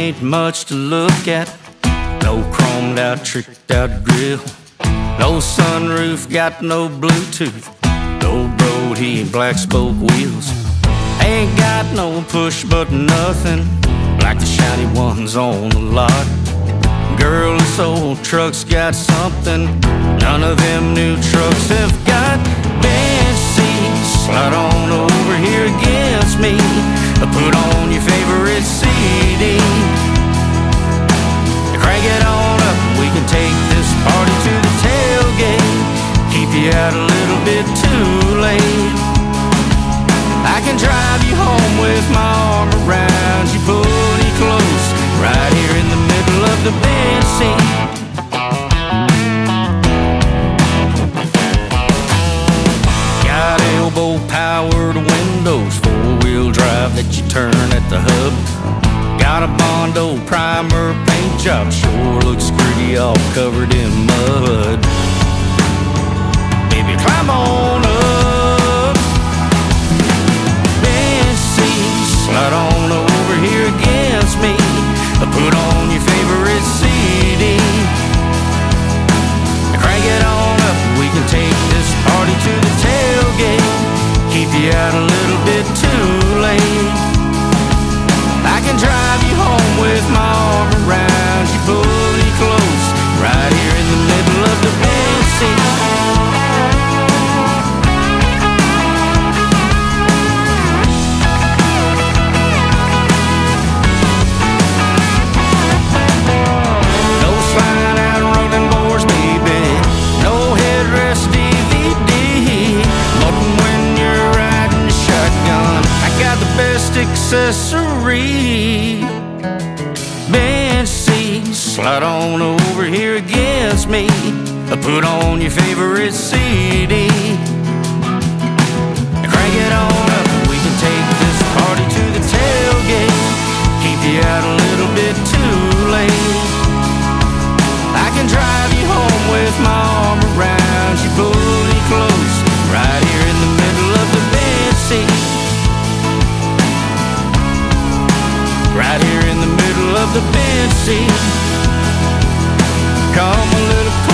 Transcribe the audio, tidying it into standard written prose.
ain't much to look at. No chromed out, tricked out grill. No sunroof, got no Bluetooth. Old road, he ain't black spoke wheels. Ain't got no push button, nothing like the shiny ones on the lot. Girl, this old truck's got something none of them new trucks have got. Bench seats, slide on over here against me. Put on your favorite CD. Crank it on up, we can take this party to the tailgate. Keep you out a little bit too late. I can drive you home with my arm around you, pull you close, right here in the middle of the bench seat. Got elbow-powered windows, four-wheel drive that you turn at the hub. Got a Bondo primer paint job, sure looks pretty, all covered in mud. Baby, climb on up. Bench seat, slide on over here against me. Put on your favorite CD. Crank it on up, we can take this party to the tailgate. Keep you out a little bit too late. I can drive you home with my arm around you, pull you close, right here in the middle of the bench seat. Accessory. Bench seat, slide on over here against me. Put on your favorite CD. Crank it on up, we can take this party to the tailgate. Keep you out a little bit too late. I can drive you home with my arm around you, pull you close, right here in the middle of the bench seat. Right here in the middle of the bench seat. Come a little